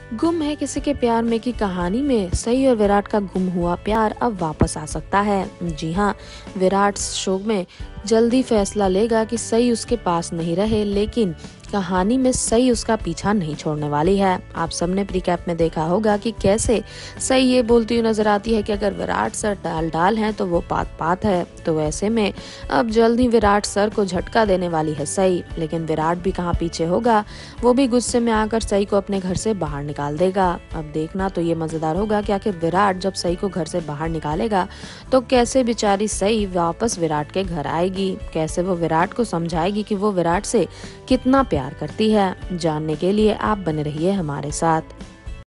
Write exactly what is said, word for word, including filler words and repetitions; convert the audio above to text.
गुम है किसी के प्यार में की कहानी में सई और विराट का गुम हुआ प्यार अब वापस आ सकता है। जी हाँ, विराट शो में जल्दी फैसला लेगा कि सई उसके पास नहीं रहे, लेकिन कहानी में सई उसका पीछा नहीं छोड़ने वाली है। आप सबने प्रीकैप में देखा होगा कि कैसे सई ये बोलती हुई नजर आती है कि अगर विराट सर डाल डाल हैं तो वो पात पात है। तो ऐसे में अब जल्द ही विराट सर को झटका देने वाली है सई, लेकिन विराट भी कहाँ पीछे होगा। वो भी गुस्से में आकर सई को अपने घर से बाहर निकाल देगा। अब देखना तो ये मजेदार होगा कि आखिर विराट जब सई को घर से बाहर निकालेगा तो कैसे बेचारी सई वापस विराट के घर आएगी, कैसे वो विराट को समझाएगी कि वो विराट से कितना प्यार करती है। जानने के लिए आप बने रहिए हमारे साथ।